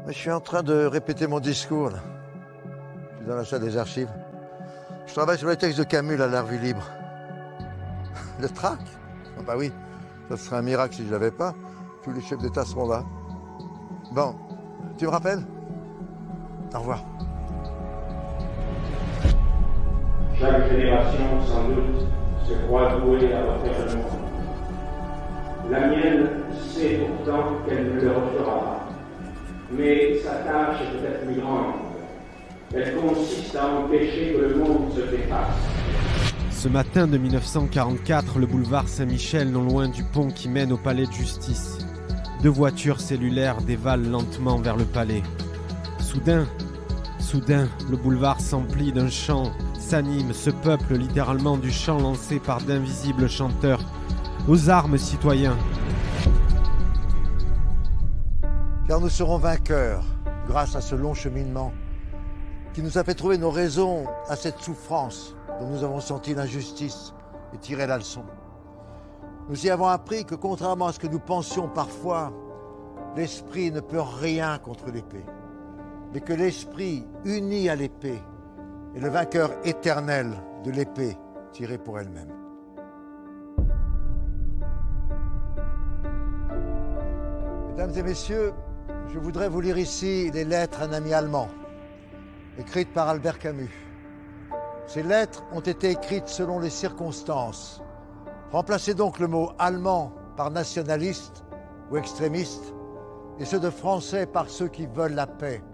Je suis en train de répéter mon discours, là. Je suis dans la salle des archives. Je travaille sur les textes de Camus, là, La Revue libre. Le trac? Ah bah oui, ça serait un miracle si je l'avais pas. Tous les chefs d'État seront là. Bon, tu me rappelles? Au revoir. Chaque génération, sans doute, se croit douée à refaire le monde. La mienne sait pourtant qu'elle ne le refera pas. Mais sa tâche est peut-être plus grande. Elle consiste à empêcher que le monde se défasse. Ce matin de 1944, le boulevard Saint-Michel, non loin du pont qui mène au palais de justice. 2 voitures cellulaires dévalent lentement vers le palais. Soudain, le boulevard s'emplit d'un chant, s'anime, se peuple littéralement du chant lancé par d'invisibles chanteurs. Aux armes, citoyens! Car nous serons vainqueurs grâce à ce long cheminement qui nous a fait trouver nos raisons à cette souffrance dont nous avons senti l'injustice et tiré la leçon. Nous y avons appris que contrairement à ce que nous pensions parfois, l'esprit ne peut rien contre l'épée, mais que l'esprit uni à l'épée est le vainqueur éternel de l'épée tirée pour elle-même. Mesdames et messieurs, je voudrais vous lire ici les lettres à un ami allemand, écrites par Albert Camus. Ces lettres ont été écrites selon les circonstances. Remplacez donc le mot allemand par nationaliste ou extrémiste, et ceux de français par ceux qui veulent la paix.